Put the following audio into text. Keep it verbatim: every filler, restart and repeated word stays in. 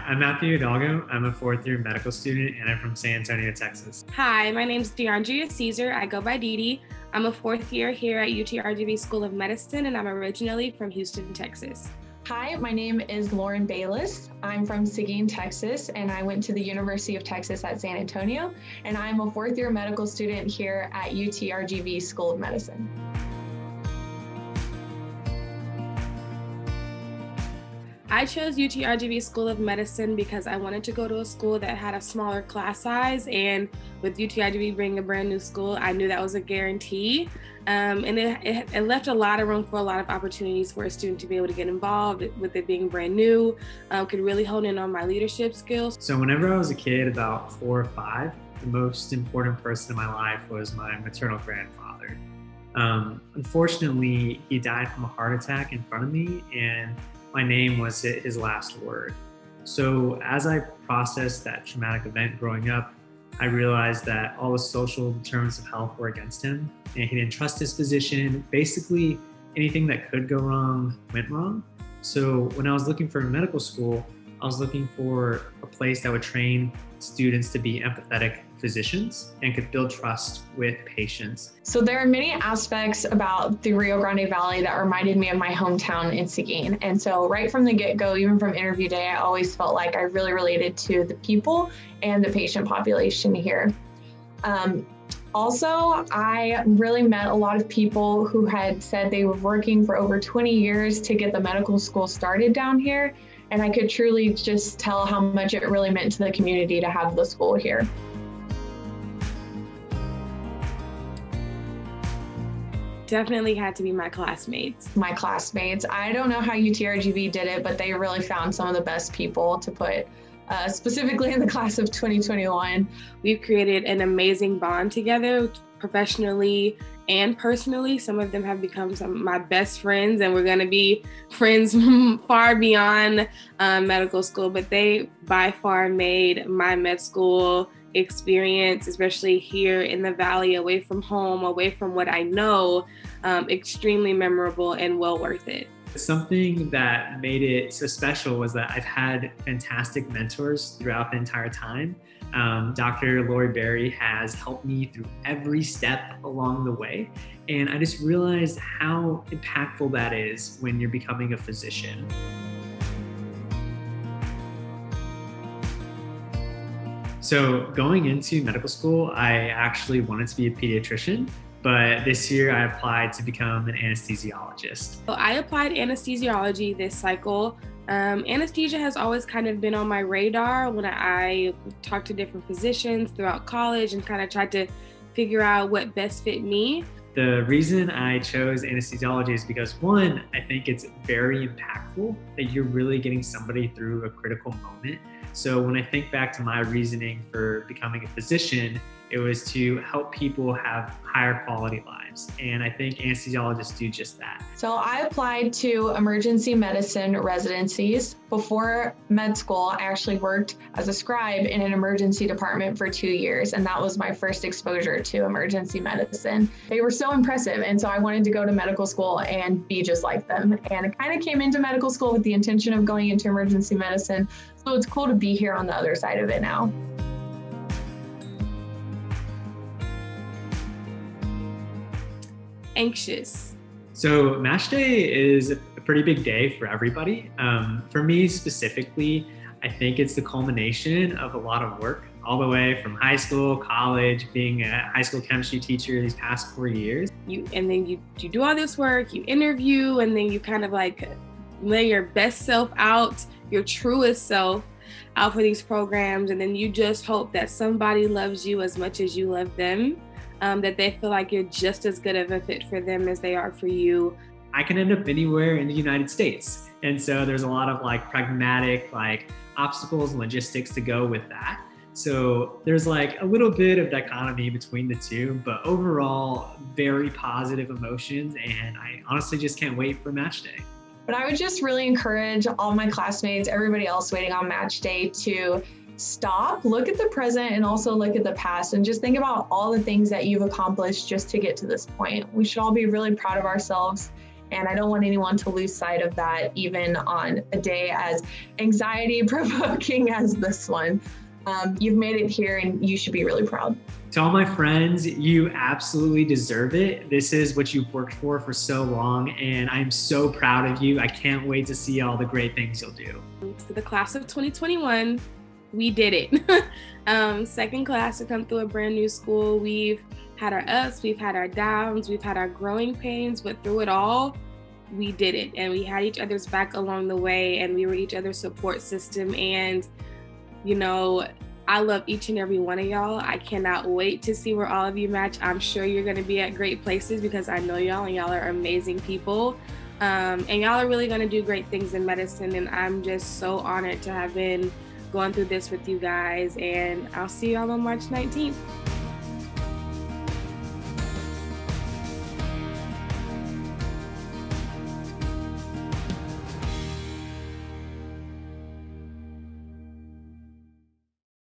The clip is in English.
I'm Matthew Hidalgo. I'm a fourth year medical student and I'm from San Antonio, Texas. Hi, my name is DeAndrea Caesar. I go by Dee Dee. I'm a fourth year here at U T R G V School of Medicine and I'm originally from Houston, Texas. Hi, my name is Lauren Bayless. I'm from Seguin, Texas, and I went to the University of Texas at San Antonio, and I'm a fourth year medical student here at U T R G V School of Medicine. I chose U T R G V School of Medicine because I wanted to go to a school that had a smaller class size, and with U T R G V being a brand new school, I knew that was a guarantee. Um, and it, it, it left a lot of room for a lot of opportunities for a student to be able to get involved with it being brand new, um, could really hone in on my leadership skills. So whenever I was a kid, about four or five, the most important person in my life was my maternal grandfather. Um, unfortunately, he died from a heart attack in front of me, and my name was his last word. So as I processed that traumatic event growing up, I realized that all the social determinants of health were against him, and he didn't trust his physician. Basically, anything that could go wrong went wrong. So when I was looking for medical school, I was looking for a place that would train students to be empathetic physicians and could build trust with patients. So there are many aspects about the Rio Grande Valley that reminded me of my hometown in Seguin. And so right from the get-go, even from interview day, I always felt like I really related to the people and the patient population here. Um, Also, I really met a lot of people who had said they were working for over twenty years to get the medical school started down here. And I could truly just tell how much it really meant to the community to have the school here. Definitely had to be my classmates. My classmates. I don't know how U T R G V did it, but they really found some of the best people to put Uh, specifically in the class of twenty twenty-one. We've created an amazing bond together, professionally and personally. Some of them have become some of my best friends, and we're going to be friends far beyond uh, medical school, but they by far made my med school experience, especially here in the Valley, away from home, away from what I know, um, extremely memorable and well worth it. Something that made it so special was that I've had fantastic mentors throughout the entire time. Um, Doctor Lori Berry has helped me through every step along the way. And I just realized how impactful that is when you're becoming a physician. So going into medical school, I actually wanted to be a pediatrician. But this year I applied to become an anesthesiologist. So I applied anesthesiology this cycle. Um, anesthesia has always kind of been on my radar when I talked to different physicians throughout college and kind of tried to figure out what best fit me. The reason I chose anesthesiology is because, one, I think it's very impactful that you're really getting somebody through a critical moment. So when I think back to my reasoning for becoming a physician, it was to help people have higher quality lives. And I think anesthesiologists do just that. So I applied to emergency medicine residencies. Before med school, I actually worked as a scribe in an emergency department for two years. And that was my first exposure to emergency medicine. They were so impressive. And so I wanted to go to medical school and be just like them. And I kind of came into medical school with the intention of going into emergency medicine. So it's cool to be here on the other side of it now. Anxious. So MASH Day is a pretty big day for everybody. Um, for me specifically, I think it's the culmination of a lot of work all the way from high school, college, being a high school chemistry teacher these past four years. You and then you, you do all this work, you interview, and then you kind of like lay your best self out, your truest self out for these programs. And then you just hope that somebody loves you as much as you love them. Um, that they feel like you're just as good of a fit for them as they are for you. I can end up anywhere in the United States. And so there's a lot of like pragmatic like obstacles and logistics to go with that. So there's like a little bit of dichotomy between the two, but overall very positive emotions. And I honestly just can't wait for match day. But I would just really encourage all my classmates, everybody else waiting on match day, to stop, look at the present, and also look at the past, and just think about all the things that you've accomplished just to get to this point. We should all be really proud of ourselves And I don't want anyone to lose sight of that, even on a day as anxiety provoking as this one. Um, you've made it here and you should be really proud. To all my friends, you absolutely deserve it. This is what you've worked for for so long, and I'm so proud of you. I can't wait to see all the great things you'll do. To the class of twenty twenty-one, we did it. um, second class to come through a brand new school. We've had our ups, we've had our downs, we've had our growing pains, but through it all, we did it. And we had each other's back along the way, and we were each other's support system. And, you know, I love each and every one of y'all. I cannot wait to see where all of you match. I'm sure you're gonna be at great places because I know y'all and y'all are amazing people. Um, and y'all are really gonna do great things in medicine. And I'm just so honored to have been going through this with you guys. And I'll see y'all on March nineteenth.